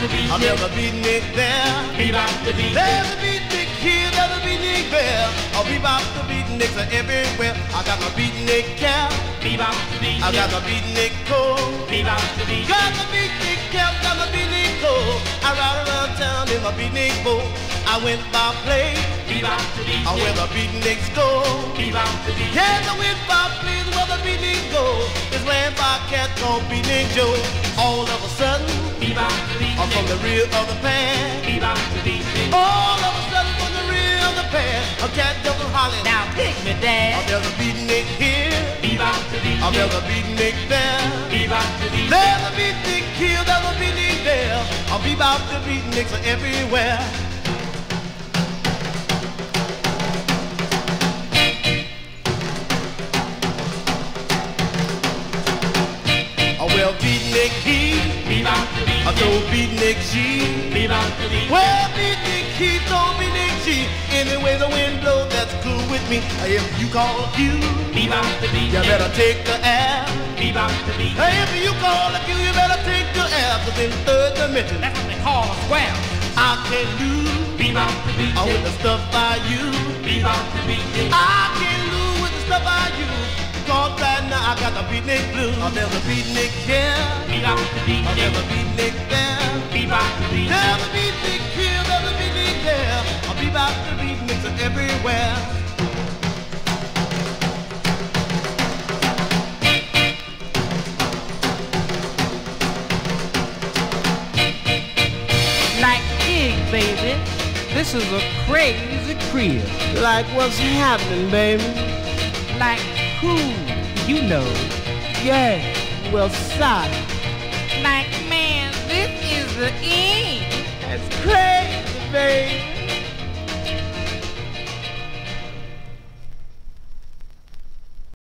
the beatnik. There's a beatnik there. Bebop the beatnik. There's a beatnik here, there's a beatnik there. Bebop the beatniks are everywhere. I got my beatnik cap. Bebop the beatnik. I got my beatnik coat. Bebop the beatnik. Got my beatnik cap, got my beatnik coat. I ride around town in my beatnik boat. I went by play. Bebop the beatnik. I where the beatniks go. Bebop the beatnik. Yes, I went by place where the beatniks go. It's ran by a cat called Beatnik Joe. All of a sudden, Bebop the beatnik. I'm from the rear of the pan. Bebop the beatnik. All of a sudden, from the rear of the pan, a cat jumped hollering. Now pick me, Dad. There's a beatnik here. Bebop the beatnik. There's a beatnik there. Bebop the beatnik. There's a beatnik here, there's a beatnik there. Bebop the beatniks are everywhere. Well, beatnik he, Bebop the beatnik. I told beatnik she. Bebop the beatnik. Well, beatnik he told beatnik she. Anyway, the wind blows, that's cool with me. If you call a cue, Bebop the beatnik. you better take the air. Bebop the beatnik. If you call a cue, you better take the air. 'Cause in third dimension, That's what they call a square. I can lose. Bebop the beatnik. With the stuff I use. Bebop the beatnik. I can lose with the stuff I use. Cause right now I got the beatnik blues. There's a beatnik here. Bebop the beatnik. There's a beatnik there. Bebop the beatnik. There's a beatnik here. There's a beatnik there. Bebop the beatniks are everywhere. Like King, baby. This is a crazy crib. Like what's happening, baby? Like who? You know. Yeah, well, sorry.